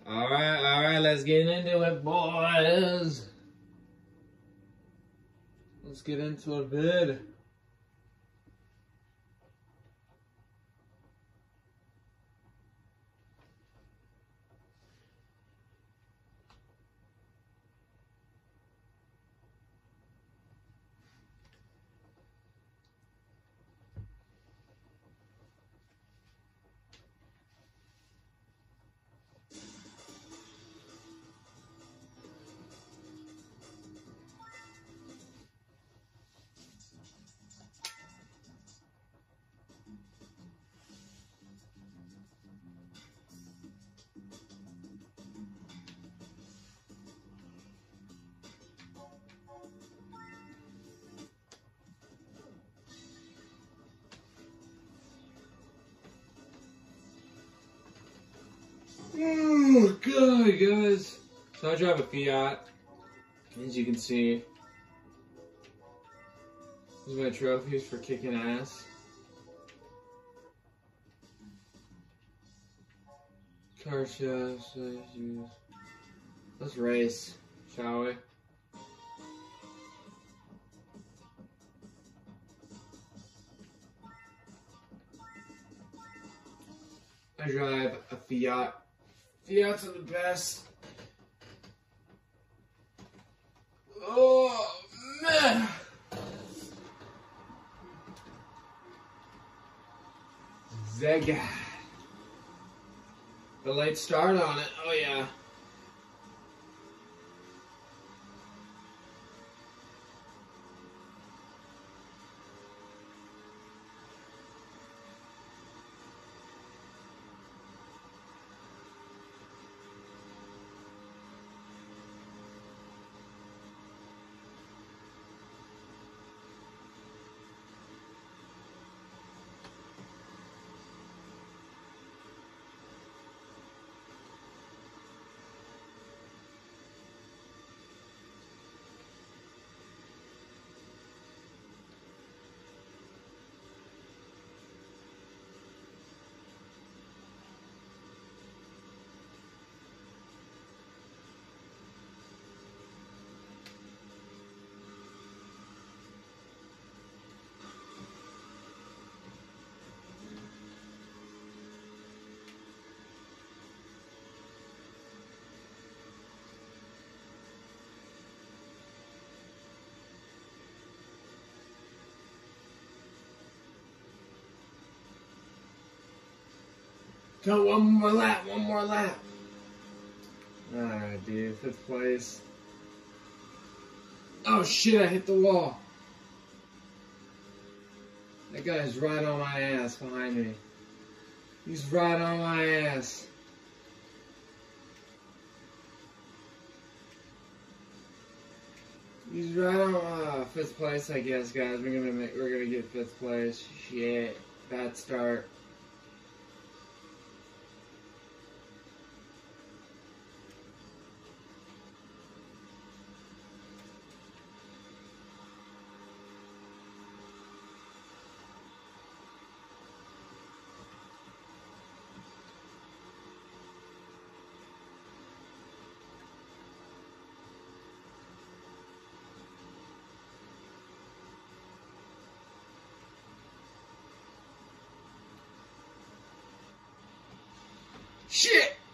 Alright, let's get into it, boys. Let's get into a vid. Oh god, guys. So I drive a Fiat, as you can see. These are my trophies for kicking ass. Car shafts, let's race, shall we? I drive a Fiat. Fiats are the best. Oh, man. Zega. The late start on it. Oh, yeah. Go one more lap. Alright, dude, 5th place. Oh shit, I hit the wall. That guy's right on my ass behind me. He's right on my ass. He's right on 5th place, I guess, guys. We're gonna get 5th place. Shit, bad start. Shit!